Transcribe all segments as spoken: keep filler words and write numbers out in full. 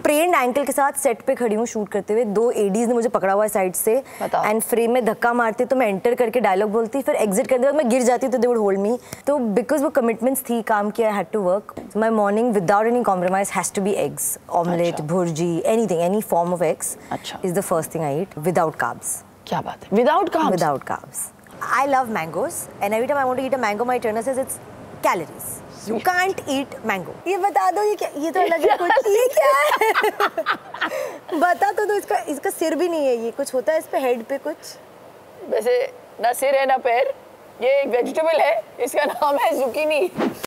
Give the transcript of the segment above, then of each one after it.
Sprained ankle के साथ set पे खड़ी हूँ शूट करते हुए, दो एडीज ने मुझे पकड़ा हुआ है साइड से एंड फ्रेम में धक्का मारते तो मैं एंटर करके डायलॉग बोलती, फिर एग्जिट करते वक्त मैं गिर जाती तो दे वुड होल्ड मी। तो बिकॉज वो कमिटमेंट्स थी, काम किया, I had to work. My morning without any compromise has to be eggs, omelette, bhurji, anything, any form of eggs is the first thing I eat without carbs. क्या बात है, without carbs? Without carbs. I love mangoes and every time I want to eat a mango my trainer says it's calories. You can't eat mango. ये बता दो ये क्या, ये तो अलग है कुछ, ये क्या है? बता तो दो, इसका इसका सिर भी नहीं है, ये कुछ होता है इस पे हेड पे कुछ? वैसे ना सिर है ना पैर, ये एक वेजिटेबल है, इसका नाम है zucchini.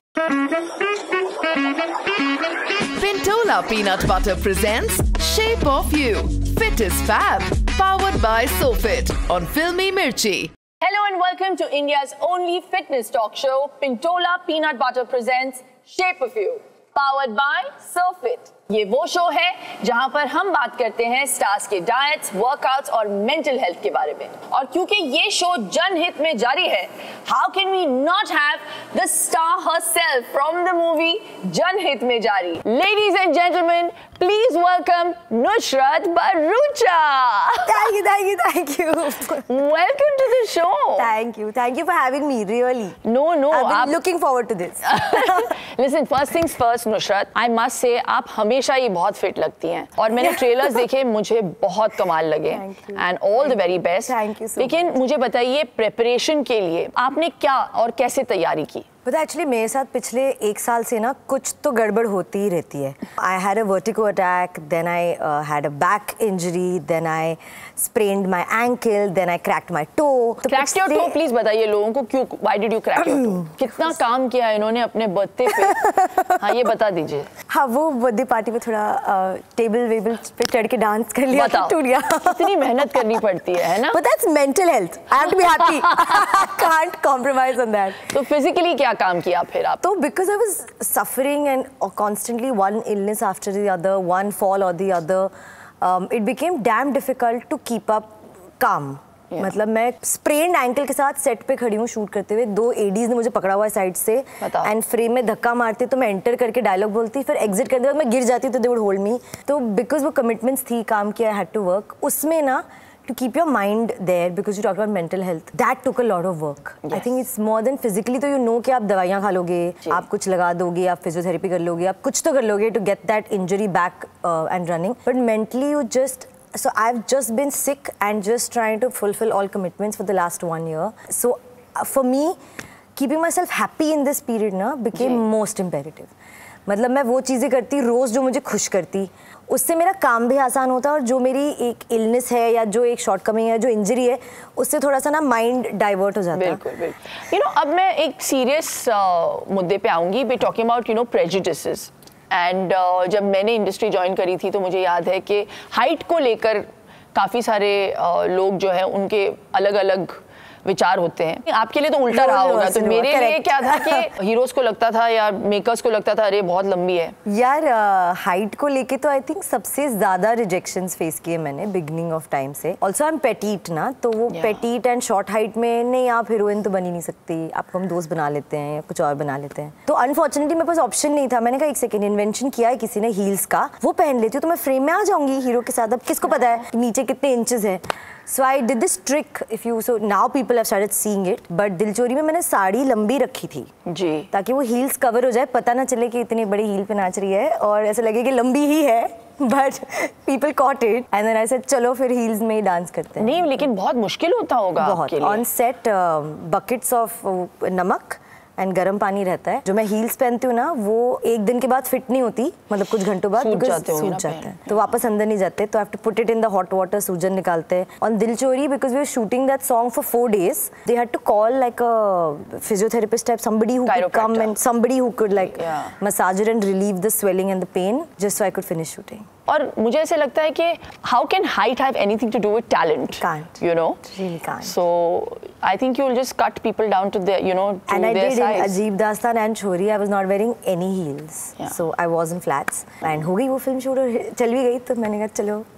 Pintola Peanut Butter presents Shape of You. Fit is Fab. Powered by SoFit on Filmy Mirchi. Hello and welcome to India's only fitness talk show. Pintola Peanut Butter presents Shape of You, powered by SoFit. ये वो show है जहां पर हम बात करते हैं stars के डाइट्स, वर्कआउट्स और मेंटल हेल्थ के बारे में। और क्योंकि ये शो जनहित में जारी है, how can we not have the star herself from the movie Janhit Mein Jaari. Ladies and gentleman, please welcome Nushrratt Bharuccha. Thank you, thank you, thank you. Welcome to the show. Thank you, thank you for having me. Really. No, no. I've been आप... looking forward to this. Listen, first things first, Nushrratt, I must say आप हमेशा ही बहुत fit लगती हैं और मैंने trailers देखे, मुझे बहुत कमाल लगे and all the very best. Thank you. लेकिन मुझे बताइए, प्रिपरेशन के लिए आपने क्या और कैसे तैयारी की? पता एक्चुअली मेरे साथ पिछले एक साल से ना कुछ तो गड़बड़ होती ही रहती है। I had a vertigo attack, then I had a back injury, then I sprained my ankle, then I cracked my toe. Cracked your toe, please बताइए लोगों को क्यों, why did you crack your toe? कितना काम किया इन्होंने अपने birthday पे, हाँ ये बता दीजिए। हाँ, वो बर्थडे पार्टी में थोड़ा टेबल वेबल पे चढ़ के डांस कर लिया, टूट गया। कितनी मेहनत करनी पड़ती है, है ना? But that's mental health. I have to be happy. I can't compromise on that. तो फिजिकली क्या काम किया फिर आप? तो because I was suffering and constantly one illness after the other, one fall or the other, um, it became damn difficult to keep up calm. Yeah. मतलब मैं sprained ankle के साथ सेट पे खड़ी हूँ शूट करते हुए, दो एडीज ने मुझे पकड़ा हुआ है साइड से एंड फ्रेम में धक्का मारते तो मैं एंटर करके डायलॉग बोलती, फिर एग्जिट करते वक्त मैं गिर जाती तो दे वुड होल्ड मी। तो बिकॉज वो कमिटमेंट्स थी, काम किया, आई हैड टू वर्क। उसमें ना to keep your mind there, because you talk about mental health, that took a lot of work. Yes. I think it's more than physically, तो you know कि आप दवाइयाँ खा लोगे, आप कुछ लगा दोगे, आप फिजियोथेरेपी कर लोगे, आप कुछ तो कर लोगे to get that injury back uh, and running. But mentally you just, so I've just been sick and just trying to fulfill all commitments for the last one year. So uh, for me, keeping myself happy in this period ना became yeah. most imperative. मतलब मैं वो चीज़ें करती रोज़ जो मुझे खुश करती, उससे मेरा काम भी आसान होता और जो मेरी एक इलनेस है या जो एक शॉर्टकमिंग है, जो इंजरी है, उससे थोड़ा सा ना माइंड डाइवर्ट हो जाता है। बिल्कुल बिल्कुल। यू नो, अब मैं एक सीरियस uh, मुद्दे पे आऊँगी, be talking about you know prejudices. And जब मैंने इंडस्ट्री ज्वाइन करी थी तो मुझे याद है कि हाइट को लेकर काफ़ी सारे uh, लोग जो हैं उनके अलग अलग विचार होते हैं। आपके लिए तो उल्टा रहा होगा, तो मेरे लिए क्या था कि हीरोज को लगता था या मेकर्स को लगता था अरे बहुत लंबी है। यार हाइट को लेके तो आई थिंक सबसे ज्यादा रिजेक्शंस फेस किए मैंने बिगनिंग ऑफ टाइम से। ऑल्सो आई एम पेटीट ना, तो वो पेटीट एंड शॉर्ट हाइट में नहीं, आप हीरोइन तो बन ही नहीं सकती, आपको हम दोस्त बना लेते हैं या कुछ और बना लेते हैं। तो अनफॉर्चुनेटली मेरे पास ऑप्शन नहीं था। मैंने कहा एक सेकेंड, इन्वेंशन किया है किसी ने हील्स का, वो पहन लेती हूँ तो मैं फ्रेम में आ जाऊंगी हीरो के साथ। अब किसको पता है नीचे कितने इंचेस है। So I did this trick, if you so now people have started seeing it, but दिल चोरी में मैंने साड़ी लंबी रखी थी जी, ताकि वो हील्स कवर हो जाए, पता ना चले कि इतनी बड़ी हील पे नाच रही है और ऐसा लगे कि लंबी ही है, but people caught it and then I said चलो फिर हील्स में ही डांस करते हैं। नहीं, लेकिन बहुत मुश्किल होता होगा बहुत। ऑन सेट बकेट्स ऑफ नमक एंड गर्म पानी रहता है। जो मैं हील्स पहनती हूँ ना, वो एक दिन के बाद फिट नहीं होती, मतलब कुछ घंटों बाद सूज जाते हैं तो वापस अंदर नहीं जाते, तो I have to put it in the hot water, सूजन निकालते हैं। On Dil Chori, because we are shooting that song for four days, they had to call like a physiotherapist type, somebody who could come and somebody who could like massage it and relieve the swelling and the pain just so I could finish shooting. और मुझे ऐसे लगता है कि how can height have anything to do with talent? Can't. You know? Really can't. So I think you'll just cut people down to their, you know, to and their size. And I did in Ajeeb Dastan and Chori, I was not wearing any heels. Yeah. So I was in flats. And हो गई वो film shoot और चल भी गई, तो मैंने कहा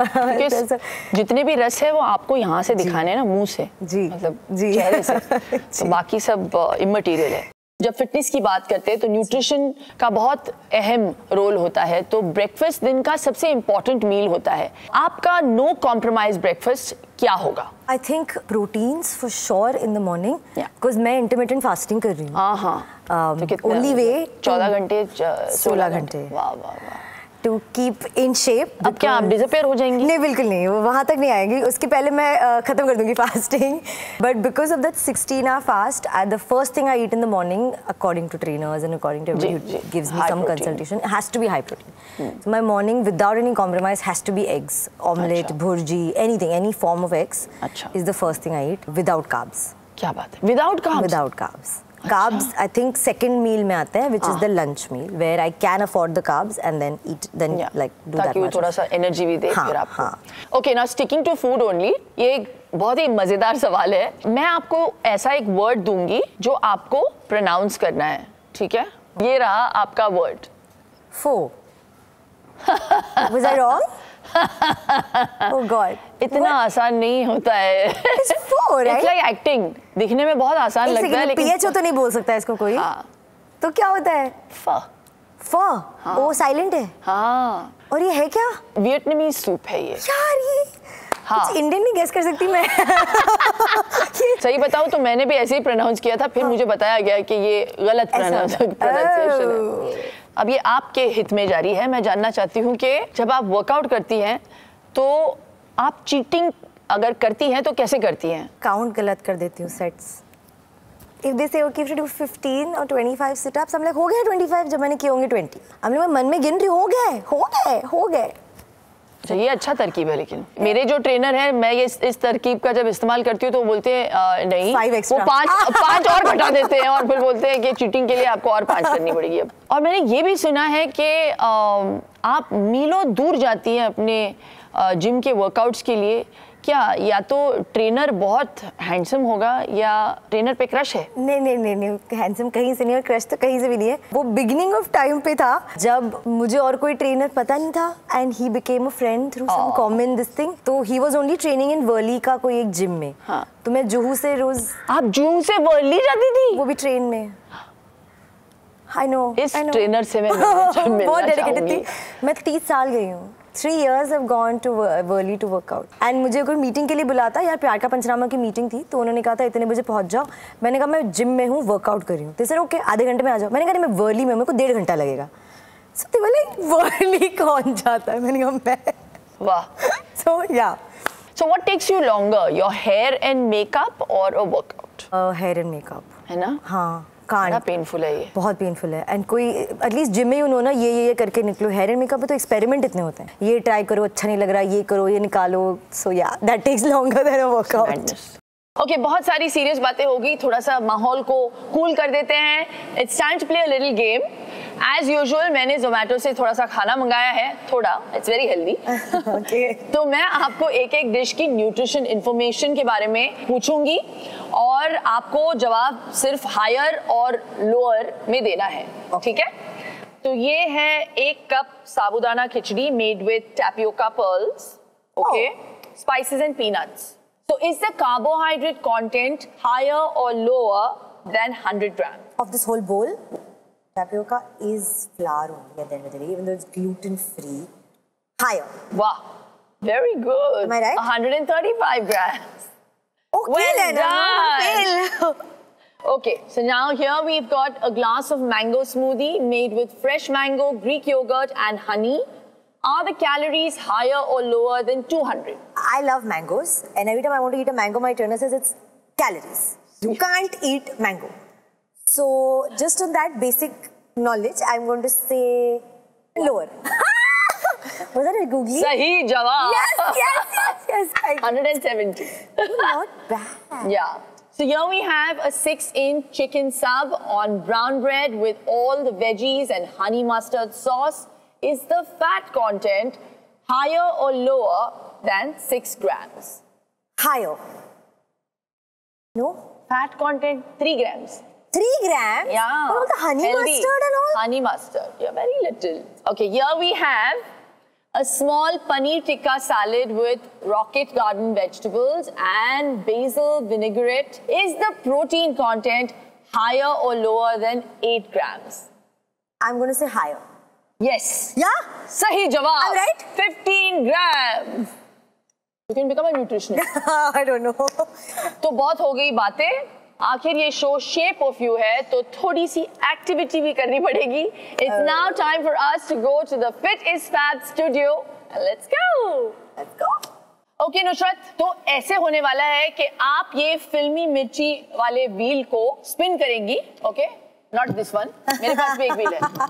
चलो। जितने भी रस है वो आपको यहाँ से दिखाने ना, मुंह से, जी, मतलब जी, चेहरे से, तो बाकी सब इमटेरियल है। जब फिटनेस की बात करते हैं तो न्यूट्रिशन का बहुत अहम रोल होता है, तो ब्रेकफास्ट दिन का सबसे इम्पोर्टेंट मील होता है। आपका नो कॉम्प्रोमाइज ब्रेकफास्ट क्या होगा? I think proteins for sure in the morning, because मैं इंटरमिटेंट फास्टिंग कर रही हूँ। हाँ हाँ, ओनली वे चौदह घंटे सोलह घंटे वाह वाह वाह, टू कीप इन शेप। अब क्या आप डिसअपियर हो जाएंगी? नहीं, बिल्कुल नहीं, वो वहाँ तक नहीं आएगी। उसके पहले मैं uh, खत्म कर दूंगी fasting. But because of that sixteen hour fast, the first thing I eat in the morning, according to trainers and according to everybody who gives me some consultation, has to be high protein. Hmm. So my morning without any compromise has to be eggs, omelette, bhurji, anything, any form of eggs is the first thing I eat without carbs. क्या बात है, without carbs? Without carbs. Carbs, I think second meal में आते हैं, which is the lunch meal, where I can afford the carbs and then eat, then yeah. like do ताकि that वो much. थोड़ा सा एनर्जी भी दे हाँ, फिर आपको। हाँ. Okay, now sticking to food only, ये एक बहुत ही मजेदार सवाल है। मैं आपको ऐसा एक वर्ड दूंगी जो आपको प्रोनाउंस करना है, ठीक है? ये रहा आपका word. Four. Was I wrong? Oh God. इतना आसान नहीं होता है। It's four, right? It's like acting. दिखने में बहुत आसान लगता है, लेकिन पीएच तो नहीं बोल सकता इसको कोई। हाँ। तो क्या होता है? फ। फ। वो साइलेंट है। हाँ। और ये है क्या? वियतनामीज सूप है ये। यार ये हाँ। इंडियन नहीं गेस कर सकती मैं। सही बताऊं तो मैंने भी ऐसे ही प्रोनाउंस किया था, फिर हाँ। मुझे बताया गया कि ये गलत प्रोनाउंसिएशन है। अब ये आपके हित में जारी है। मैं जानना चाहती हूँ कि जब आप वर्कआउट करती हैं तो आप चीटिंग अगर करती हैं तो कैसे करती हैं? काउंट गलत कर देती हूँ sets. If they say okay, if you do fifteen or twenty-five sit-ups, I'm like हो गए twenty-five, जब मैंने किए होंगे twenty। अब मैं मन में गिन रही हूँ, हो गए, हो गए, हो गए। अच्छा, ये अच्छा तरकीब है। लेकिन मेरे जो ट्रेनर हैं, मैं ये इस तरकीब का जब इस्तेमाल करती हूँ तो वो बोलते हैं नहीं, वो पांच पांच और घटा देते हैं और फिर बोलते हैं कि चीटिंग के लिए आपको और पांच करनी पड़ेगी अब। और मैंने ये भी सुना है कि आप मीलों दूर जाती हैं अपने जिम के वर्कआउट्स के लिए। क्या या तो ट्रेनर बहुत हैंडसम होगा या ट्रेनर पे क्रश है? नहीं नहीं नहीं नहीं, हैंडसम कहीं से नहीं और क्रश तो कहीं से भी नहीं है। वो बिगिनिंग ऑफ टाइम पे था जब मुझे और कोई ट्रेनर पता नहीं था, and he became a friend through some common this thing. तो he was only training in Worli का कोई एक जिम में। हाँ। तो मैं जुहू से रोज। आप जुहू से वर्ली जाती थी? वो भी ट्रेन में। आई नो, इस ट्रेनर से मैं बहुत डेडिकेटेड थी। मैं तीस साल गई हूँ। Three years have gone to Worli to workout. And मुझे कोई मीटिंग के लिए बुलाता, यार प्यार का पंचनामा की मीटिंग थी, तो उन्होंने कहा था इतने बजे पहुंच जाओ। मैंने कहा मैं जिम में हूँ, वर्कआउट कर रही हूँ। तो सर ओके, आधे घंटे में आ जाओ। मैंने कहा मैं वर्ली में, मेरे को डेढ़ घंटा लगेगा। सो तो बोले वर्ली कौन जाता है? मैंने कहा मैं। वाह। So ya so what takes you longer, your hair and makeup और a workout? Hair and makeup है ना? हाँ, बड़ा पेनफुल है ये, बहुत पेनफुल है। एंड कोई एटलीस्ट जिम में उन्होंने ये ये ये करके निकलो। हेयर एंड मेकअप में तो एक्सपेरिमेंट इतने होते हैं, ये ट्राई करो, अच्छा नहीं लग रहा, ये करो, ये निकालो। So ya that takes longer than a workout. Okay, बहुत सारी सीरियस बातें होगी, थोड़ा सा माहौल को कूल कर देते हैं। It's time to play a little game. As usual मैंने जोमेटो से थोड़ा सा खाना मंगाया है, थोड़ा, इट्स वेरी हेल्दी। तो मैं आपको एक एक डिश की न्यूट्रिशन इंफॉर्मेशन के बारे में पूछूंगी और आपको जवाब सिर्फ हायर और लोअर में देना है, ठीक है? तो ये है एक cup sabudana khichdi made with tapioca pearls, okay, spices and peanuts. So is the carbohydrate content higher or lower than one hundred grams? Of this whole bowl, tapioca is flour only at the end of the day, even though it's gluten free. Higher. Wow, very good. Am I right? one hundred thirty-five grams. Okay, well then. done. Okay, so now here we've got a glass of mango smoothie made with fresh mango, Greek yogurt and honey. Are the calories higher or lower than two hundred? I love mangoes, and every time I want to eat a mango, my trainer says it's calories. You can't eat mango. So, just on that basic knowledge, I'm going to say lower. Was that a googly? Sahi jawab. Yes, yes, yes, yes. one hundred seventy. Not bad. Yeah. So here we have a six-inch chicken sub on brown bread with all the veggies and honey mustard sauce. Is the fat content higher or lower than six grams? Higher. No? Fat content three grams. Three grams? Yeah. What about the honey Healthy. mustard and all? Honey mustard. Yeah, very little. Okay, here we have a small paneer tikka salad with rocket garden vegetables and basil vinaigrette. Is the protein content higher or lower than eight grams? I'm going to say higher. Yes. Yeah? सही जवाब. I'm right? fifteen grams. You can become a nutritionist. I don't know. तो बहुत हो गई बातें. आखिर ये show shape of you है तो थोड़ी सी एक्टिविटी भी करनी पड़ेगी. It's now time for us to go to the Fit is Fab studio. Let's go. Let's go. Okay Nushrratt, तो ऐसे होने वाला है कि आप ये फिल्मी मिर्ची वाले व्हील को स्पिन करेंगी. ओके, नॉट दिस वन, मेरे पास भी एक व्हील है.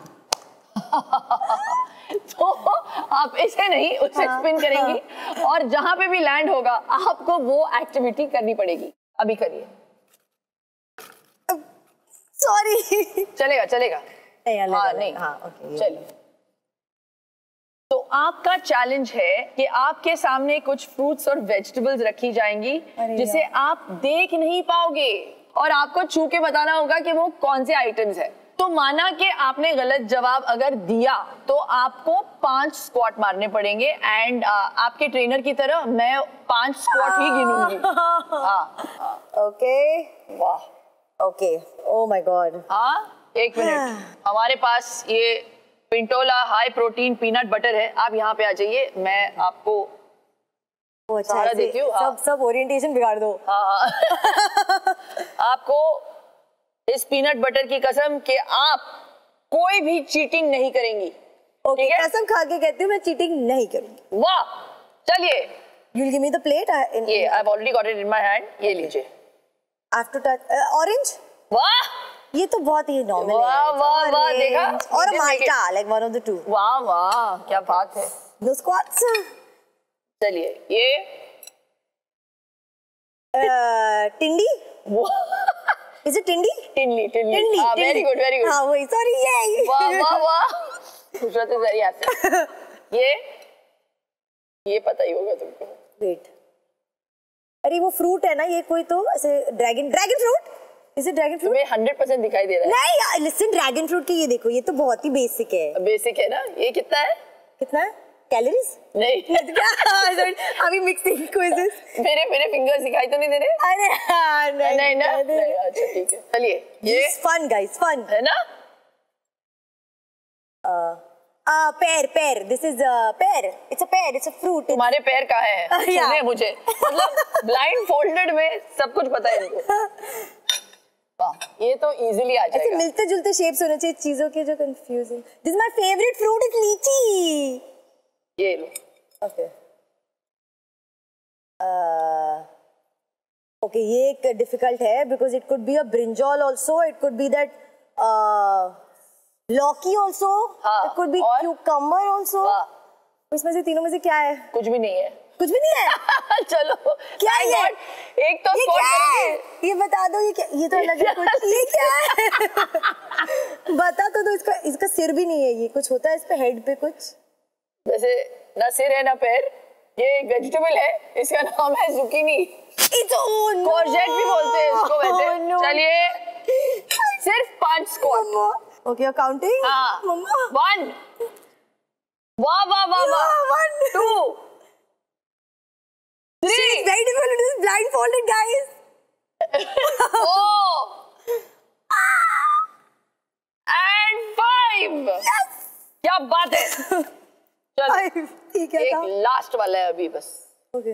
तो आप इसे नहीं उसे स्पिन करेंगी और जहां पे भी लैंड होगा आपको वो एक्टिविटी करनी पड़ेगी. अभी करिए. सॉरी. चलेगा चलेगा. हाँ नहीं. हाँ ओके. चलिए. तो आपका चैलेंज है कि आपके सामने कुछ फ्रूट्स और वेजिटेबल्स रखी जाएंगी जिसे आप देख नहीं पाओगे और आपको छू के बताना होगा कि वो कौन से आइटम्स है. तो माना कि आपने गलत जवाब अगर दिया तो आपको पांच स्क्वाट मारने पड़ेंगे एंड आपके ट्रेनर की तरह मैं पांच स्क्वाट ही गिनूंगी. हाँ. ओके. वाह. ओके. Oh my god. हाँ एक मिनट. हमारे पास ये Pintola high protein peanut butter है. आप यहाँ पे आ जाइए, मैं आपको वो अच्छा देती हूँ. सब सब ओरिएंटेशन बिगाड़ दो. हाँ. आपको इस पीनट बटर की कसम कि आप कोई भी चीटिंग नहीं करेंगी. ओके, कसम खा के कहती हूँ मैं चीटिंग नहीं करूंगी. वाह. चलिए. You'll give me the plate. ये I've already got it in my hand. ये लीजिए. I have to touch orange. वाह. ये तो बहुत ही नॉर्मल है. वाह वाह वाह. देखा. और माल्टा, like one of the two. वाह वाह, क्या बात है. No squats. चलिए. ये टिंडी. Is it टिंडी? टिंडी टिंडी. हाँ very good very good. हाँ वही. Sorry ये. वाह वाह वाह. खुशरत है जरिए आपसे. ये ये पता ही होगा तुमको. Wait. अरे वो फ्रूट है ना ये कोई तो ऐसे ड्रैगन ड्रैगन फ्रूट. इसे ड्रैगन फ्रूट तुम्हें हंड्रेड परसेंट दिखाई दे रहा है. नहीं यार, लिसन ड्रैगन फ्रूट की ये देखो, ये तो बहुत ही बेसिक है. बेसिक है ना. ये कितना है? कितना है? कैलोरीज नहीं. अभी मिक्सिंग क्विज़ेस. मेरे मेरे फिंगर्स दिखाई तो नहीं दे रहे? अरे हाँ, नहीं नहीं ना. अच्छा ठीक है. चलिए. ये फन गाइस, फन है ना. आ pear pear. This is pear. It's a pear. It's a fruit. तुम्हारे पैर कहाँ है? सुने मुझे. मतलब ब्लाइंड फोल्डेड में सब कुछ पता है इनको. ये तो इजीली आ जाएगा. ऐसे मिलते जुलते शेप्स होने चाहिए चीजों के जो confusing. This is my favourite fruit is lychee. ये लो. ओके. ओके ये एक डिफिकल्ट है because it could be a brinjal also. It could be that lauki also. It could be cucumber also. इसमें से तीनों में से क्या है? कुछ भी नहीं है. कुछ भी नहीं है. चलो क्या है? एक तो ये क्या है? ये बता दो. ये क्या? ये तो अलग है कुछ. ये क्या है? बता तो दो. इसका इसका सिर भी नहीं है. ये कुछ होता है इस पे हेड पे कुछ. वैसे ना सिर है ना पैर. ये एक वेजिटेबल है. इसका नाम है जुकीनी. कोर्जेट भी बोलते हैं इसको वैसे. चलिए. सिर्फ पांच स्क्वाट. Okay counting. हाँ. वन. वाह वाह वाह वाह. Two. Three. It's very difficult to do this blindfolded, guys. Four. And five. Yes. क्या बात है. चलो. ठीक है. एक लास्ट वाला है अभी बस. ओके.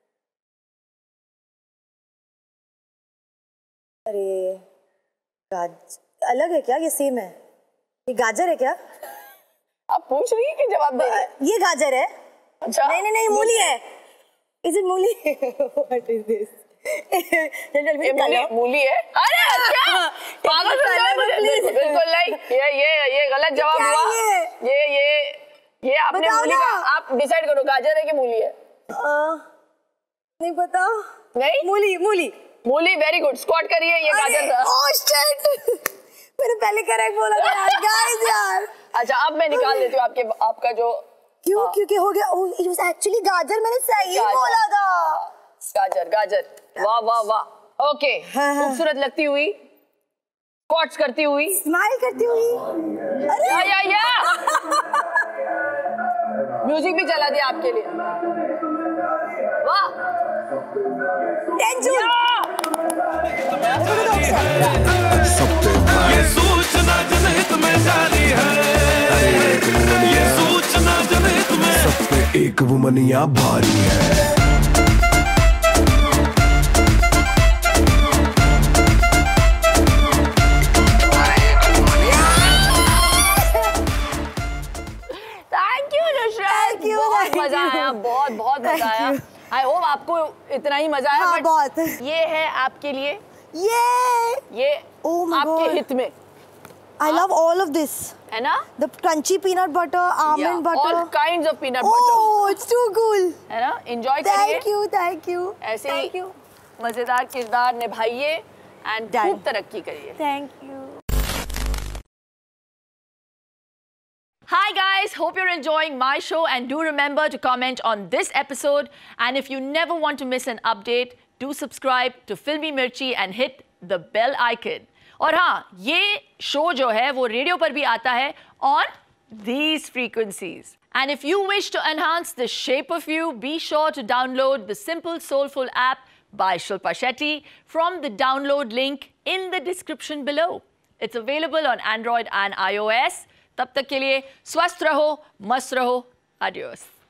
अरे गाज अलग है क्या? ये सेम है. ये गाजर है क्या? आप पूछ रही है कि जवाब दे रही है? ये गाजर है. अच्छा. नहीं नहीं नहीं मूली है. Is it मूली? What is this? मूली मूली है. अरे अच्छा. पागल हो गए मुझे. बिल्कुल नहीं. ये ये ये गलत जवाब हुआ. ये ये ये आपने मूली का आप डिसाइड करो गाजर है कि मूली है. नहीं पता. नहीं मूली मूली मूली. Very good. स्क्वाट करिए. ये गाजर था. Oh shit. मैंने पहले करेक्ट बोला था यार. गाइस यार. अच्छा अब मैं निकाल देती हूँ आपके आपका जो. क्यों? क्योंकि हो गया. ओह इट वाज एक्चुअली गाजर. मैंने सही बोला था. गाजर गाजर. वाह वाह वाह. ओके. खूबसूरत लगती हुई स्क्वाट्स करती हुई स्माइल करती हुई. अरे या या या. म्यूजिक भी चला दिया आपके लिए. वाह. टेंशन. सब पे ये सूचना जनहित में जारी है, ये सूचना जनहित में सब पे एक वुमनिया भारी है। मजा आया, बहुत बहुत मजा आया। आई होप आपको इतना ही मजा आया। हाँ, बहुत। ये है आपके लिए, ये ये oh my आपके God. हित में। I love all of this. है ना? The crunchy peanut butter, almond Yeah, butter. all kinds of peanut oh, butter. Oh, it's too cool. है ना? Enjoy करिए। Thank you, thank you. ऐसे thank ही you. मजेदार किरदार निभाइए and Done. खूब तरक्की करिए। Thank you. Hi guys, hope you're enjoying my show and do remember to comment on this episode, and if you never want to miss an update, do subscribe to Filmy Mirchi and hit the bell icon. और हाँ, ये show जो है वो radio पर भी आता है on these frequencies. And if you wish to enhance the shape of you, be sure to download the Simple Soulful app by Shilpa Shetty from the download link in the description below. It's available on Android and iOS. तब तक के लिए स्वस्थ रहो, मस्त रहो, adios.